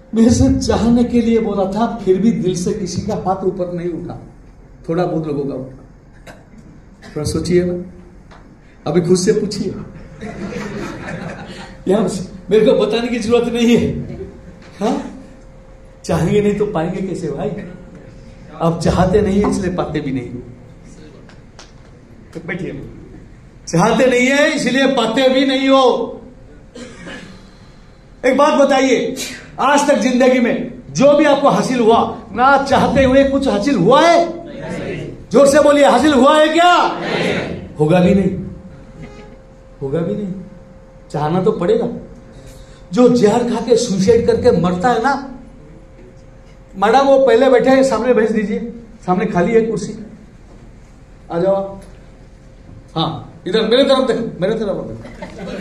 मैं सिर्फ चाहने के लिए बोला था, फिर भी दिल से किसी का हाथ ऊपर नहीं उठा। थोड़ा बहुत लोगों का उठा। थोड़ा सोचिए ना, अभी खुद से पूछिए। यहां मेरे को बताने की जरूरत नहीं है। हाँ, चाहेंगे नहीं तो पाएंगे कैसे भाई? अब चाहते नहीं है इसलिए पाते भी नहीं। तो बैठिए, चाहते नहीं है इसलिए पाते भी नहीं हो। एक बात बताइए, आज तक जिंदगी में जो भी आपको हासिल हुआ, ना चाहते हुए कुछ हासिल हुआ है? जोर से बोलिए, हासिल हुआ है क्या? होगा भी नहीं, होगा भी नहीं। चाहना तो पड़ेगा। जो जहर खा के सुसाइड करके मरता है ना, मैडम वो पहले बैठे हैं, सामने भेज दीजिए, सामने खाली है कुर्सी, आ जाओ आप। हाँ, इधर मेरे तरफ देखो, मेरे तरफ देखो।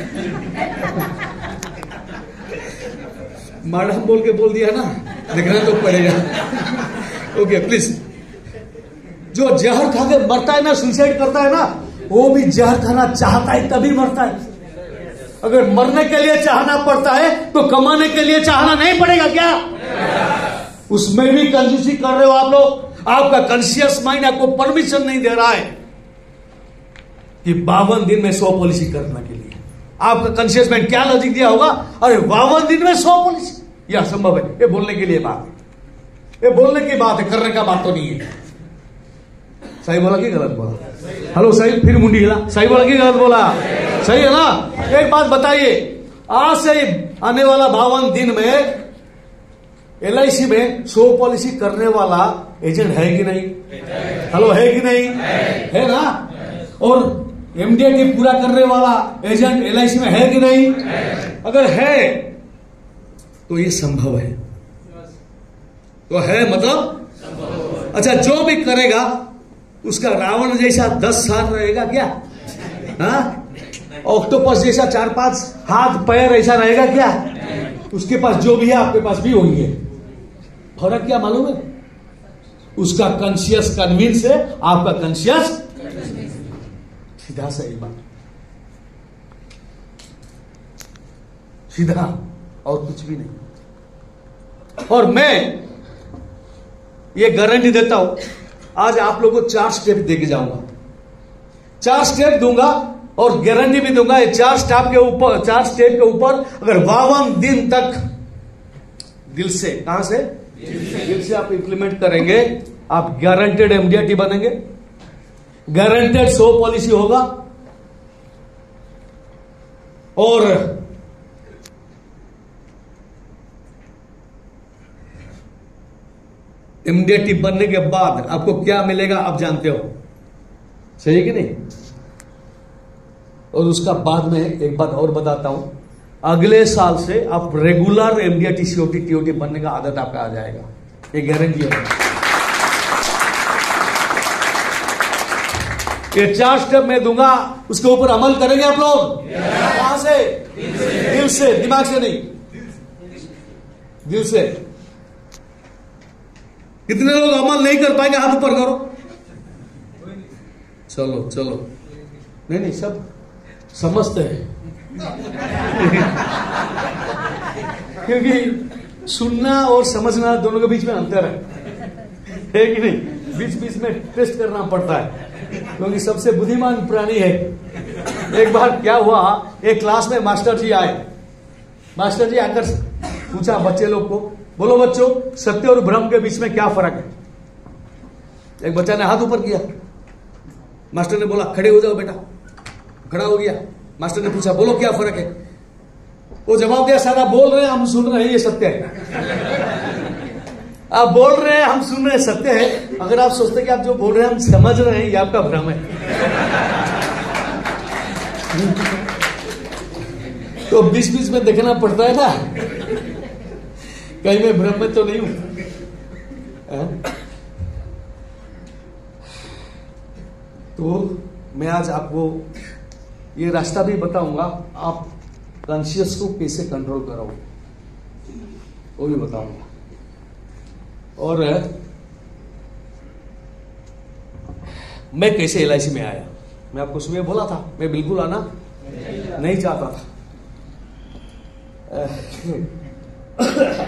मैडम बोल के बोल दिया ना, देखना तो पड़ेगा। Okay please. जो जहर खा के मरता है ना, सुसाइड करता है ना, वो भी जहर खाना चाहता है तभी मरता है। अगर मरने के लिए चाहना पड़ता है तो कमाने के लिए चाहना नहीं पड़ेगा क्या? उसमें भी कंजूसी कर रहे हो आप लोग। आपका कॉन्शियस माइंड आपको परमिशन नहीं दे रहा है कि 52 दिन में 100 पॉलिसी करने के लिए। आपका कॉन्शियस माइंड क्या लॉजिक दिया होगा? अरे 52 दिन में 100 पॉलिसी, यह असंभव है। ये बोलने के लिए बात है, ये बोलने की बात है, करने का बात तो नहीं है। सही बोला कि गलत बोला? हेलो, सही? फिर मुंडी हिला। सही बोला कि गलत बोला? सही है ना? एक बात बताइए, आज से आने वाला 52 दिन में LIC में 100 पॉलिसी करने वाला एजेंट है कि नहीं? हेलो, है कि नहीं? है ना? और MDT पूरा करने वाला एजेंट LIC में है कि नहीं? अगर है तो ये संभव है। तो है मतलब अच्छा, जो भी करेगा उसका रावण जैसा 10 साल रहेगा क्या? हाँ, ऑक्टोपस जैसा 4-5 हाथ पैर ऐसा रहेगा क्या? उसके पास जो भी है आपके पास भी वही है। फर्क क्या मालूम है? उसका कॉन्शियस कन्विंस है, आपका कॉन्शियस सीधा। सही बात, सीधा, और कुछ भी नहीं। और मैं ये गारंटी देता हूं, आज आप लोगों को 4 स्टेप देके जाऊंगा। 4 स्टेप दूंगा और गारंटी भी दूंगा, ये 4 स्टेप के ऊपर अगर 52 दिन तक दिल से, कहां से? दिल से आप इंप्लीमेंट करेंगे, आप गारंटेड MDT बनेंगे, गारंटेड 100 पॉलिसी होगा। और MDT बनने के बाद आपको क्या मिलेगा आप जानते हो, सही है कि नहीं? और उसका बाद में एक बात और बताता हूं, अगले साल से आप रेगुलर MDT COT TOT बनने का आदत आपका आ जाएगा, ये गारंटी है। ये 4 स्टेप मैं दूंगा, उसके ऊपर अमल करेंगे आप लोग। कहां से? दिल से, दिमाग से नहीं, दिल से। कितने लोग अमल नहीं कर पाएंगे? हाथ ऊपर करो। चलो चलो, नहीं नहीं, सब समझते हैं। क्योंकि सुनना और समझना दोनों के बीच में अंतर है कि नहीं? बीच बीच में टेस्ट करना पड़ता है, क्योंकि सबसे बुद्धिमान प्राणी है। एक बार क्या हुआ, एक क्लास में मास्टर जी आए। मास्टर जी आकर पूछा बच्चे लोग को, बोलो बच्चों, सत्य और भ्रम के बीच में क्या फर्क है? एक बच्चा ने हाथ ऊपर किया। मास्टर ने बोला खड़े हो जाओ बेटा। खड़ा हो गया। मास्टर ने पूछा बोलो क्या फर्क है? वो जवाब दिया, सारा बोल रहे हैं हम सुन रहे हैं, ये सत्य है। आप बोल रहे हैं हम सुन रहे हैं, सत्य है। अगर आप सोचते कि आप जो बोल रहे हैं हम समझ रहे हैं, ये आपका भ्रम है। तो बीच बीच में देखना पड़ता है ना, कहीं मैं भ्रम में तो नहीं हूं। तो मैं आज आपको ये रास्ता भी बताऊंगा, आप कॉन्शियस को कैसे कंट्रोल करोगे वो भी बताऊंगा। और मैं कैसे LIC में आया, मैं आपको सुबह बोला था, मैं बिल्कुल आना नहीं चाहता था।